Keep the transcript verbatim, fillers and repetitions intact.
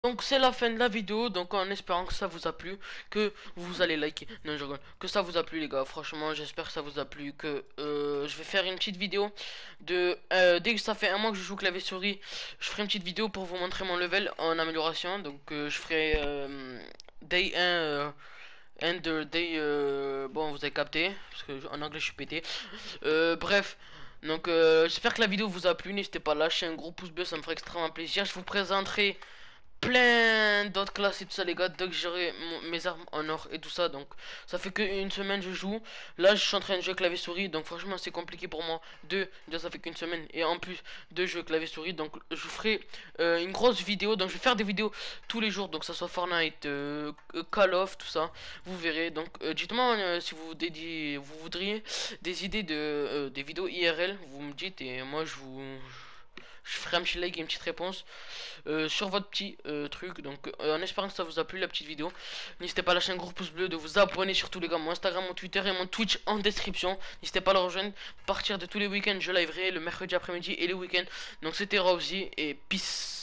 Donc c'est la fin de la vidéo, donc en espérant que ça vous a plu, que vous allez liker, non je rigole, que ça vous a plu les gars, franchement j'espère que ça vous a plu, que euh, je vais faire une petite vidéo de, euh, dès que ça fait un mois que je joue clavier souris, je ferai une petite vidéo pour vous montrer mon level en amélioration, donc euh, je ferai euh, day un, euh, and the day, euh, bon vous avez capté, parce que en anglais je suis pété, euh, bref. Donc euh, j'espère que la vidéo vous a plu, n'hésitez pas à lâcher un gros pouce bleu, ça me ferait extrêmement plaisir, je vous présenterai plein d'autres classes et tout ça les gars, dès que j'aurai mes armes en or et tout ça. Donc ça fait qu'une semaine je joue, là je suis en train de jouer clavier souris, donc franchement c'est compliqué pour moi. Deux, déjà ça fait qu'une semaine, et en plus de jouer clavier souris, donc je vous ferai euh, une grosse vidéo. Donc je vais faire des vidéos tous les jours, donc ça soit Fortnite, euh, Call of, tout ça, vous verrez. Donc euh, dites-moi euh, si vous dédiez, vous voudriez des idées de euh, des vidéos I R L, vous me dites et moi je vous je ferai un petit like et une petite réponse euh, sur votre petit euh, truc. Donc euh, en espérant que ça vous a plu la petite vidéo, n'hésitez pas à lâcher un gros pouce bleu, de vous abonner surtout les gars, mon Instagram, mon Twitter et mon Twitch en description. N'hésitez pas à le rejoindre, à partir de tous les week-ends je liverai le mercredi après-midi et les week-ends. Donc c'était Rosy et peace.